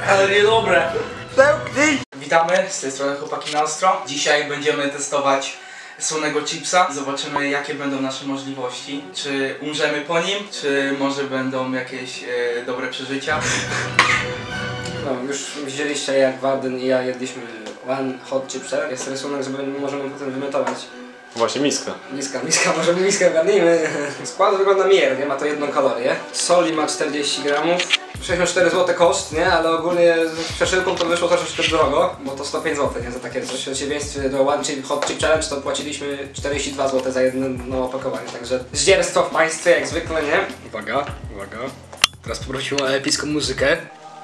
Ale niedobre. Zamknij! Witamy, z tej strony chłopaki na ostro. Dzisiaj będziemy testować słonego chipsa. Zobaczymy, jakie będą nasze możliwości. Czy umrzemy po nim, czy może będą jakieś dobre przeżycia. No, już widzieliście, jak Warden i ja jedliśmy One Hot Chipsa. Jest rysunek, żeby możemy potem wymiotować. Właśnie miska. Miska, może miskę ogarnijmy. Skład wygląda miernie, ma to 1 kalorię. Soli ma 40 gramów. 64 zł koszt, nie? Ale ogólnie z przeszyłką to wyszło troszeczkę drogo, bo to 105 zł, nie? Za takie coś. W przeciwieństwie do One Hot Chip Challenge to płaciliśmy 42 zł za jedno opakowanie, także zdzierstwo w państwie jak zwykle, nie? Uwaga. Teraz poprosimy o epicką muzykę.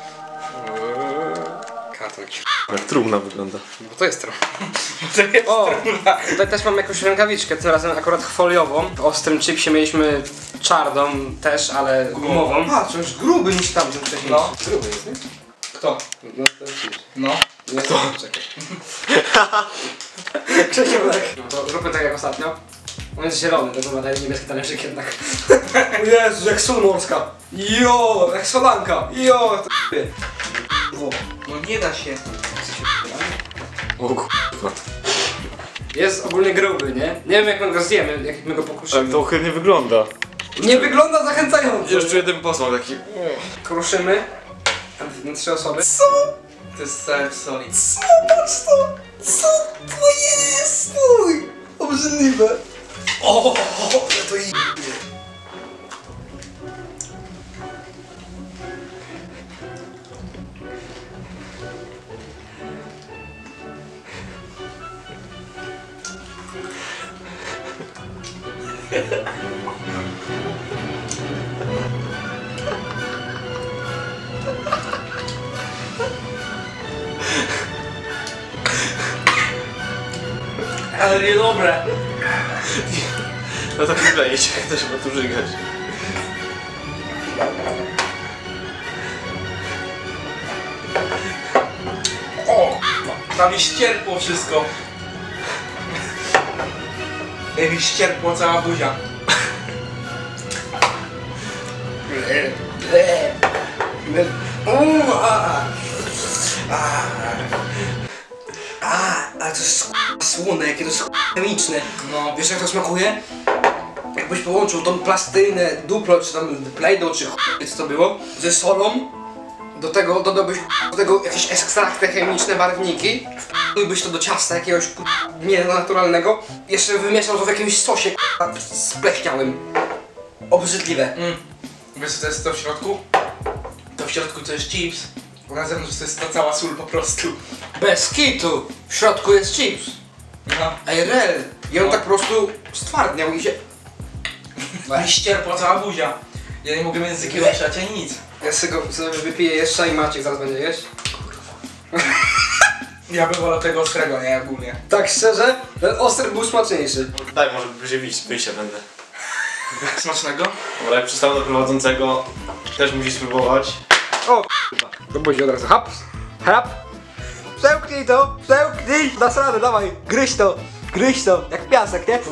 Jak trumna wygląda. Bo to jest O! Tutaj też mam jakąś rękawiczkę, tym razem akurat foliową. W ostrym chipsie mieliśmy czarną też, ale gumową. Patrz, już gruby niż tamten wcześniej. No. Gruby jest, nie? Kto? No to jest No. nie to. Czekaj. No to zróbmy tak jak ostatnio. On jest zielony, to ma niebieski talerzyk jednak. Jezu, jak sól morska. Jo, jak solanka. Jo, No nie da się. O kurwa. jest ogólnie gruby, nie? Nie wiem jak my go zjemy, jak my go pokruszymy. Tak to ohydnie wygląda. Nie wygląda zachęcająco. Jeszcze jeden posmak taki. Kruszymy. Na 3 osoby. Co? To jest całe w soli. Co? Patrz to! Co? To jest mój! Obrzydliwe. O, to i... Ale niedobre. No to chwilę jedzie, jak to się ma tu żygać. O, tam mi ścierpło wszystko. Jak mi ścierpło cała buzia. Ale to jest słone, jakie to jest chemiczne. No. Wiesz jak to smakuje? Jakbyś połączył tą plastynę Duplo, czy tam Play-Doh, czy co to było, ze solą. Do tego dodałbyś do tego jakieś ekstrakty chemiczne, barwniki. Wpiłbyś to do ciasta jakiegoś nienaturalnego. Jeszcze wymieszał to w jakimś sosie spleśniałym. Obrzydliwe. Wiesz co to jest to w środku? To w środku to jest chips. A na zewnątrz to jest ta cała sól po prostu. Bez kitu! W środku jest chips. No. Ej, rel! I on tak po prostu stwardniał i się... Mi ścierpła cała buzia. Ja nie mogę językiem ruszać ani nic. Ja sobie wypiję jeszcze i Maciek zaraz będzie jeść. Ja bym wolał tego ostrego, nie ogólnie. Tak szczerze, ten ostry był smaczniejszy. Daj, może będzie wyjście będę. Smacznego? Dobra, jak przystanę do prowadzącego, też musi spróbować. O to budzi od razu. Hap! Hap! Przełknij to! Przełknij! Dasz radę, dawaj! Gryź to! Gryź to! Jak piasek, nie?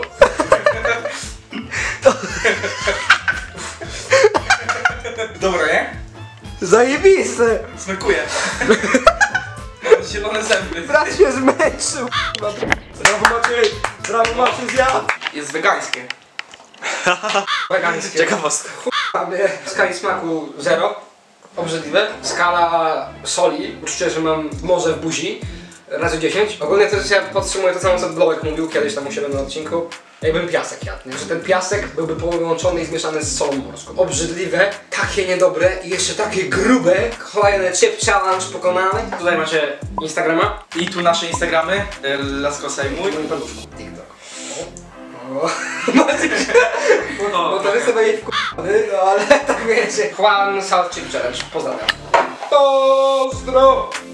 Dobra, nie? Zajebiste! Smakuje. Zielone zęby. Brat się zmęczył! Brawo Maciej! Brawo Maciej zjadł! Jest wegańskie. Wegańskie. Ciekawostka. Mamy w skali smaku 0. Obrzydliwe. Skala soli. Uczucie, że mam morze w buzi. Razy 10. Ogólnie też ja podtrzymuję to samo co Blowek mówił kiedyś tam u siebie na odcinku. Jakbym piasek jadł, nie? Że ten piasek byłby połączony i zmieszany z solą morską. Obrzydliwe, takie niedobre i jeszcze takie grube. Kolejny chip challenge pokonany. Tutaj macie Instagrama. I tu nasze Instagramy. Laskosa i mój. No i paluszku. TikTok. No to wy sobie wkurwany, no ale tak wiecie. Juan Salt Chip Challenge. Pozdrawiam. Pozdro!